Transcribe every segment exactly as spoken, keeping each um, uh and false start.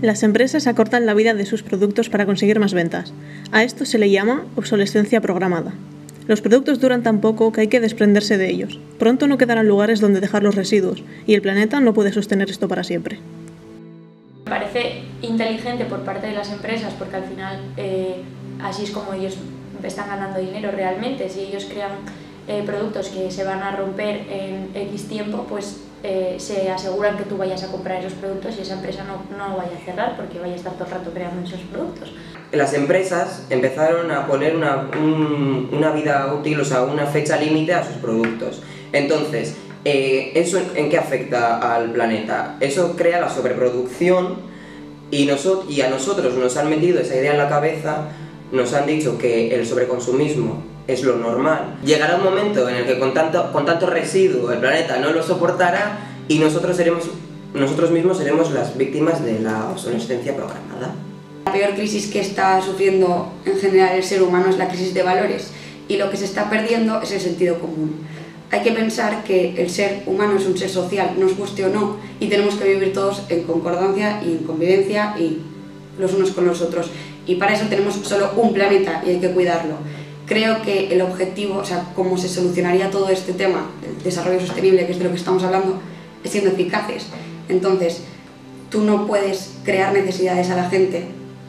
Las empresas acortan la vida de sus productos para conseguir más ventas. A esto se le llama obsolescencia programada. Los productos duran tan poco que hay que desprenderse de ellos. Pronto no quedarán lugares donde dejar los residuos, y el planeta no puede sostener esto para siempre. Me parece inteligente por parte de las empresas porque al final eh, así es como ellos están ganando dinero realmente. Si ellos crean eh, productos que se van a romper en X tiempo, pues eh, se aseguran que tú vayas a comprar esos productos y esa empresa no, no vaya a cerrar porque vaya a estar todo el rato creando esos productos. Las empresas empezaron a poner una, un, una vida útil, o sea, una fecha límite a sus productos. Entonces, eh, ¿eso en qué afecta al planeta? Eso crea la sobreproducción y, nosot y a nosotros nos han metido esa idea en la cabeza, nos han dicho que el sobreconsumismo es lo normal. Llegará un momento en el que con tanto, con tanto residuo el planeta no lo soportará y nosotros, seremos, nosotros mismos seremos las víctimas de la obsolescencia programada. La peor crisis que está sufriendo en general el ser humano es la crisis de valores y lo que se está perdiendo es el sentido común. Hay que pensar que el ser humano es un ser social, nos guste o no, y tenemos que vivir todos en concordancia y en convivencia y los unos con los otros. Y para eso tenemos solo un planeta y hay que cuidarlo. Creo que el objetivo, o sea, cómo se solucionaría todo este tema, el desarrollo sostenible, que es de lo que estamos hablando, es siendo eficaces. Entonces, tú no puedes crear necesidades a la gente.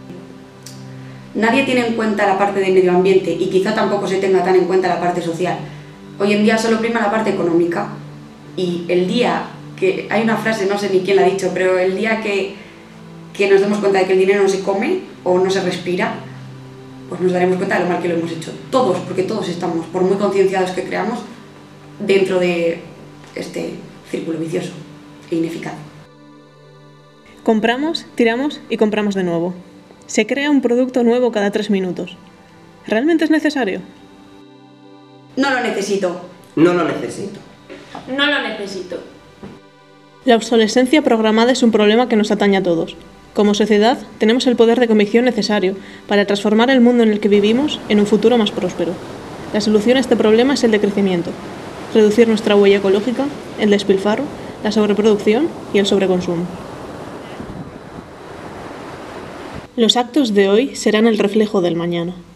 Nadie tiene en cuenta la parte del medio ambiente y quizá tampoco se tenga tan en cuenta la parte social. Hoy en día solo prima la parte económica y el día que, hay una frase, no sé ni quién la ha dicho, pero el día que, que nos demos cuenta de que el dinero no se come o no se respira, pues nos daremos cuenta de lo mal que lo hemos hecho. Todos, porque todos estamos, por muy concienciados que creamos, dentro de este círculo vicioso e ineficaz. Compramos, tiramos y compramos de nuevo. Se crea un producto nuevo cada tres minutos. ¿Realmente es necesario? No lo necesito. No lo necesito. No lo necesito. La obsolescencia programada es un problema que nos atañe a todos. Como sociedad, tenemos el poder de convicción necesario para transformar el mundo en el que vivimos en un futuro más próspero. La solución a este problema es el decrecimiento, reducir nuestra huella ecológica, el despilfarro, la sobreproducción y el sobreconsumo. Los actos de hoy serán el reflejo del mañana.